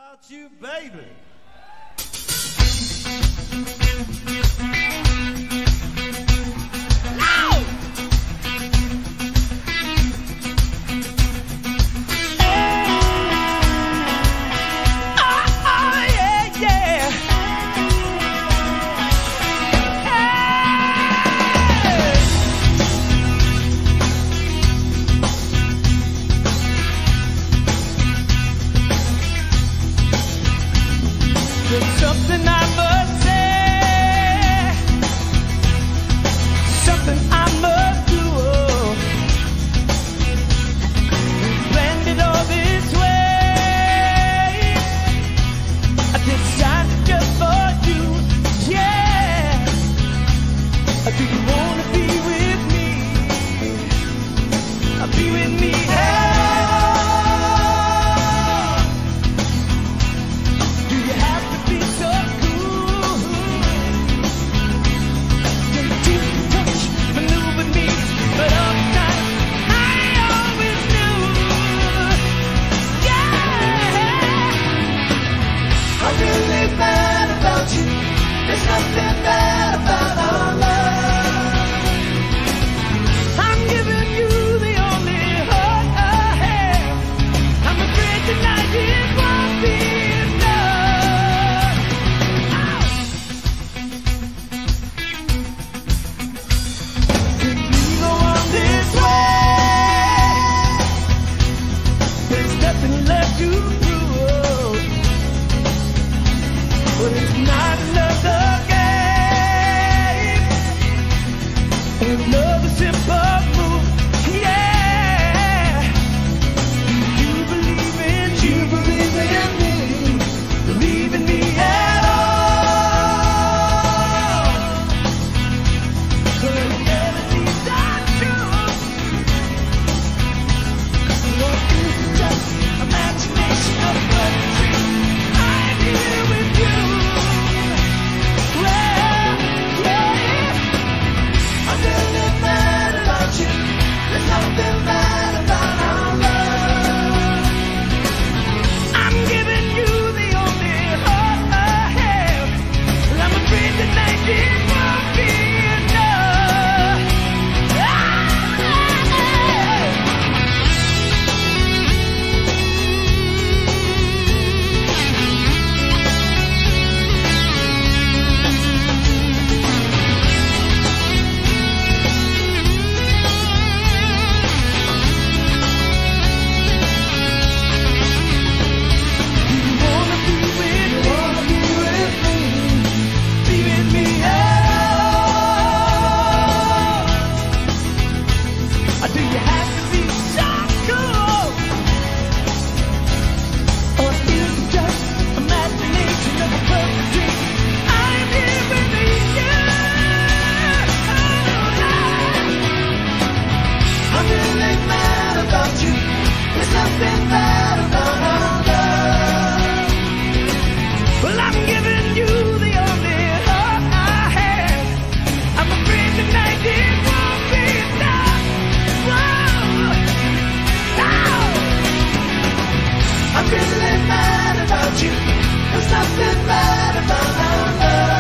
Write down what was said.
about you, baby. There's something I must say, something I must do. We planned it all this way. I decided just for you, yeah. Do you wanna be with me? Be with me, yeah. There's nothing bad about our love. I'm giving you the only heart I have. I'm afraid tonight it won't be enough. If we go on this way, there's nothing left to prove. But it's not another game. Another simple move, yeah. You believe in me, believe in me at all. 'Cause everything's not true. What is just imagination of poetry? I'm here with you. There's nothing bad about our love. I'm giving you the only heart I have. I'm afraid tonight it won't be enough. Do you have to be so cool? Or is it just imagination of a perfect dream? I'm here with you. I'm really mad about you. There's nothing bad about our love. Well, I'm giving you the only heart I have. I'm afraid tonight it won't be enough. I'm really mad about you. There's nothing bad about our love.